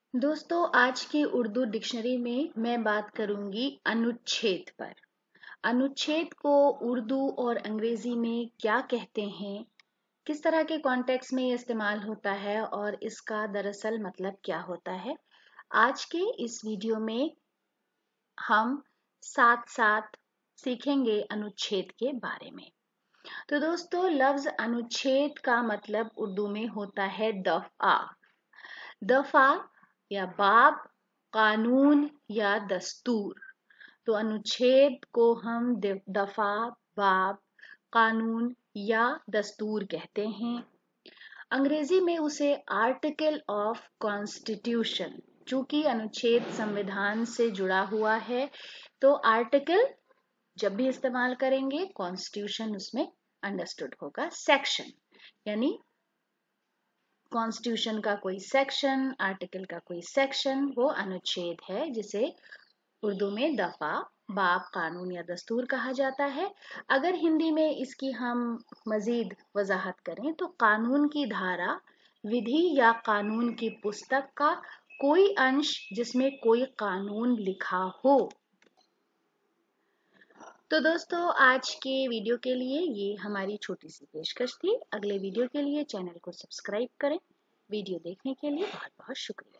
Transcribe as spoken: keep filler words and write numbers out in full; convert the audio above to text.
दोस्तों, आज की उर्दू डिक्शनरी में मैं बात करूंगी अनुच्छेद पर। अनुच्छेद को उर्दू और अंग्रेजी में क्या कहते हैं, किस तरह के कॉन्टेक्स्ट में ये इस्तेमाल होता है और इसका दरअसल मतलब क्या होता है। आज के इस वीडियो में हम साथ साथ सीखेंगे अनुच्छेद के बारे में। तो दोस्तों, लफ्ज अनुच्छेद का मतलब उर्दू में होता है दफ़ा। दफा या बाब, कानून या दस्तूर। तो अनुच्छेद को हम दफा, बाब, कानून या दस्तूर कहते हैं। अंग्रेजी में उसे आर्टिकल ऑफ कॉन्स्टिट्यूशन, चूंकि अनुच्छेद संविधान से जुड़ा हुआ है तो आर्टिकल जब भी इस्तेमाल करेंगे कॉन्स्टिट्यूशन उसमें अंडरस्टूड होगा। सेक्शन यानी कॉन्स्टिट्यूशन का कोई सेक्शन, आर्टिकल का कोई सेक्शन, वो अनुच्छेद है जिसे उर्दू में दफा, बाब, कानून या दस्तूर कहा जाता है। अगर हिंदी में इसकी हम मजीद वजाहत करें तो कानून की धारा, विधि या कानून की पुस्तक का कोई अंश जिसमें कोई कानून लिखा हो। तो दोस्तों, आज के वीडियो के लिए ये हमारी छोटी सी पेशकश थी। अगले वीडियो के लिए चैनल को सब्सक्राइब करें। वीडियो देखने के लिए बहुत बहुत शुक्रिया।